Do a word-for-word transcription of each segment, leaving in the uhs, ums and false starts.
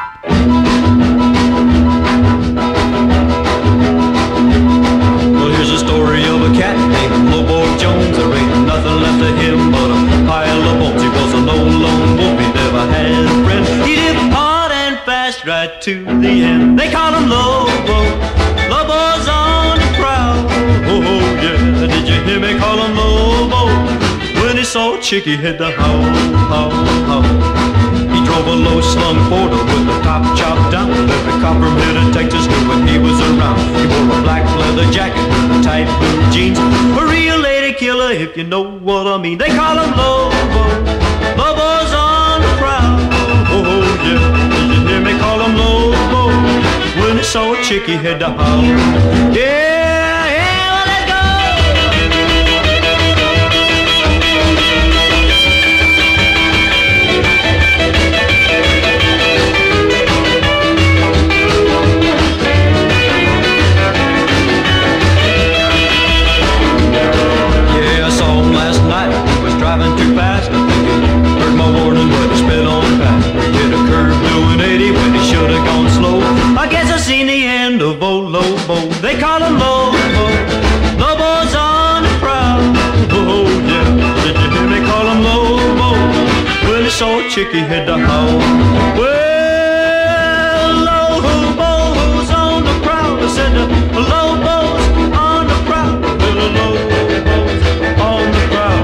Well, here's a story of a cat named Lobo Jones. There ain't nothing left of him but a pile of bones. He was a low lone wolf, he never had a friend. He lived hard and fast right to the end. They call him Lobo. Lobo's on the prowl. Oh, oh yeah, did you hear me call him Lobo? When he saw a chick he had to howl, howl, howl. He drove a low-slung Ford with the top chopped down. Every copper mid in Texas knew when he was around. He wore a black leather jacket with tight blue jeans. A real lady killer, if you know what I mean. They call him Lobo. Lobo's on the prowl. Oh yeah, did you hear me call him Lobo? When he saw a chick he had to howl. Yeah. Driving too fast, I think he heard my warning, but he sped on past. Hit a curve doing eighty when he should have gone slow. I guess I seen the end of old Lobo. They call him Lobo. Lobo's on the prowl. Oh yeah, did you hear me call him Lobo? When he saw a chick he had to howl. Well, Lobo's on the prowl. I said the Lobo's on the prowl. Well, Lobo's on the prowl.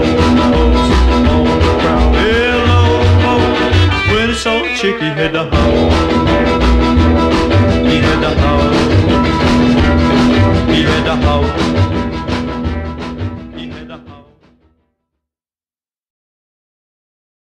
Lobo's on the prowl. Well, Lobo, when he saw a chick he had to howl.